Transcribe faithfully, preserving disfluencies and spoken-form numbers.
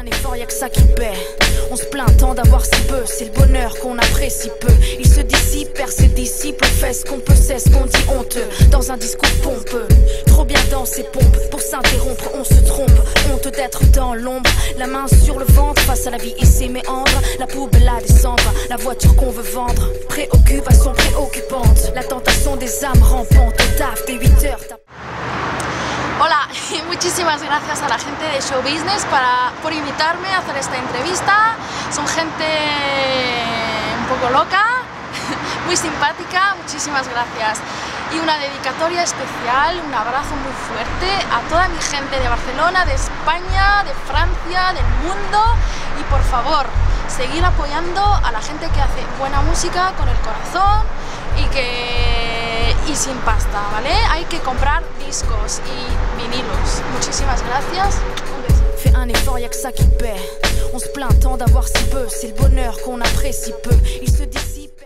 un effort, y'a que ça qui paie. On se plaint tant d'avoir si peu, c'est le bonheur qu'on apprécie peu. Il se dissipe, perd ses disciples, fait ce qu'on peut, c'est ce qu'on dit honteux. Dans un discours pompeux, trop bien dans ses pompes. Pour s'interrompre, on se trompe. Honte d'être dans l'ombre, la main sur le ventre, face à la vie et ses méandres. La poubelle à descendre, la voiture qu'on veut vendre. Préoccupation préoccupante, la tentation des âmes rampante. Au taf des huit heures. Hola, y muchísimas gracias a la gente de Show Business para, por invitarme a hacer esta entrevista. Son gente un poco loca, muy simpática, muchísimas gracias. Y una dedicatoria especial, un abrazo muy fuerte a toda mi gente de Barcelona, de España, de Francia, del mundo. Y por favor, seguir apoyando a la gente que hace buena música con el corazón y que y sin pasta, ¿vale? Hay que comprar discos y vinilos. Muchísimas gracias. Un beso. Fais un effort, y'a que ça qui paie. On se plaint tant d'avoir si peu, c'est le bonheur qu'on apprécie peu. Il se dissipe.